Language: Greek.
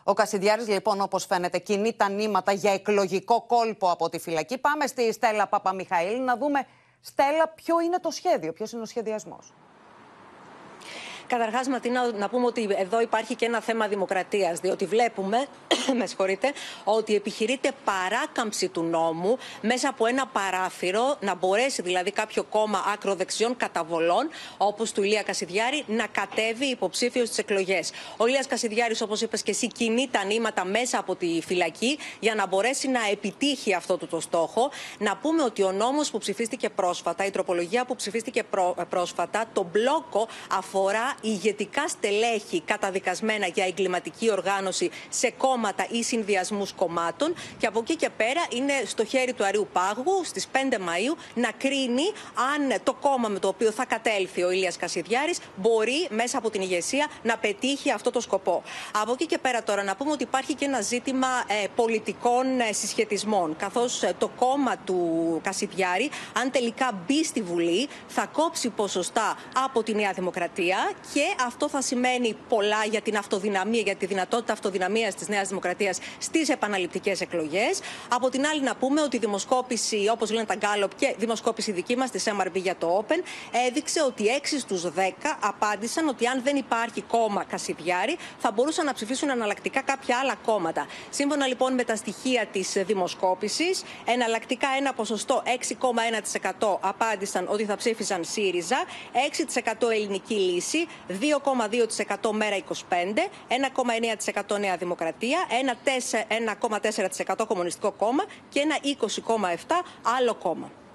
Ο Κασιδιάρης, λοιπόν, όπως φαίνεται, κινεί τα νήματα για εκλογικό κόλπο από τη φυλακή. Πάμε στη Στέλλα Παπαμιχαήλ να δούμε, Στέλλα, ποιο είναι το σχέδιο, ποιος είναι ο σχεδιασμός. Καταρχάς, Ματίνα, να πούμε ότι εδώ υπάρχει και ένα θέμα δημοκρατίας, διότι βλέπουμε, με συγχωρείτε, ότι επιχειρείται παράκαμψη του νόμου μέσα από ένα παράθυρο, να μπορέσει δηλαδή κάποιο κόμμα ακροδεξιών καταβολών, όπως του Ηλία Κασιδιάρη, να κατέβει υποψήφιος στις εκλογές. Ο Ηλίας Κασιδιάρης, όπως είπες και εσύ, κινεί τα νήματα μέσα από τη φυλακή για να μπορέσει να επιτύχει αυτό το στόχο. Να πούμε ότι ο νόμος που ψηφίστηκε πρόσφατα, η τροπολογία που ψηφίστηκε πρόσφατα, το μπλόκο αφορά ηγετικά στελέχη καταδικασμένα για εγκληματική οργάνωση σε κόμματα ή συνδυασμούς κομμάτων, και από εκεί και πέρα είναι στο χέρι του Αρείου Πάγου στις 5 Μαΐου να κρίνει αν το κόμμα με το οποίο θα κατέλθει ο Ηλίας Κασιδιάρης μπορεί μέσα από την ηγεσία να πετύχει αυτό το σκοπό. Από εκεί και πέρα τώρα να πούμε ότι υπάρχει και ένα ζήτημα πολιτικών συσχετισμών, καθώς το κόμμα του Κασιδιάρη, αν τελικά μπει στη Βουλή, θα κόψει ποσοστά από τη Νέα Δημοκρατία, και αυτό θα σημαίνει πολλά για την αυτοδυναμία, για τη δυνατότητα αυτοδυναμίας της Νέας Δημοκρατίας στις επαναληπτικές εκλογές. Από την άλλη, να πούμε ότι η δημοσκόπηση, όπως λένε τα Γκάλοπ, και δημοσκόπηση δική μας της MRB για το Open, έδειξε ότι 6 στους 10 απάντησαν ότι αν δεν υπάρχει κόμμα Κασιδιάρη, θα μπορούσαν να ψηφίσουν εναλλακτικά κάποια άλλα κόμματα. Σύμφωνα λοιπόν με τα στοιχεία της δημοσκόπησης, εναλλακτικά ένα ποσοστό 6,1% απάντησαν ότι θα ψήφισαν ΣΥΡΙΖΑ, 6% Ελληνική Λύση, 2,2% Μέρα 25, 1,9% Νέα Δημοκρατία, 1,4% Κομμουνιστικό Κόμμα και ένα 20,7% άλλο κόμμα.